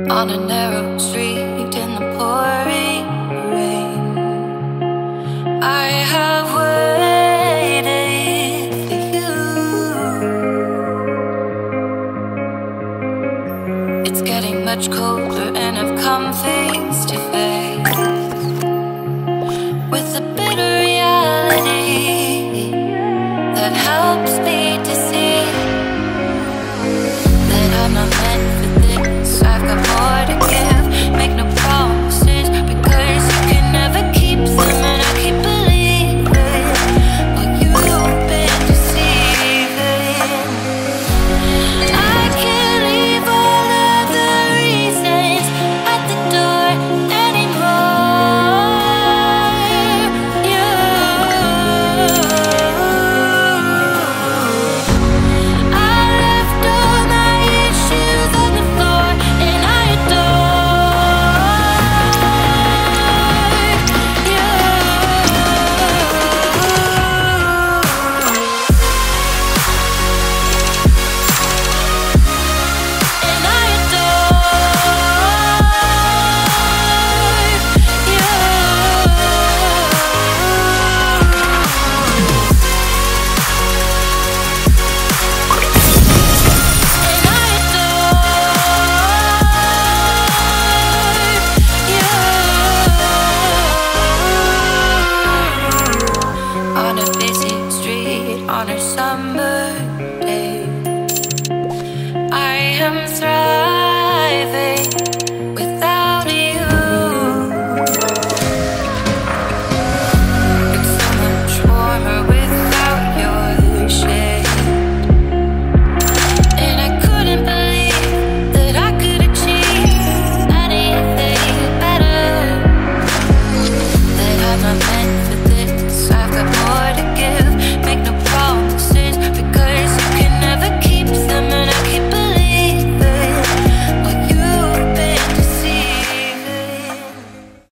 On a narrow street in the pouring rain, I have waited for you. It's getting much colder and I've come face to face with the bitter reality that helps me to see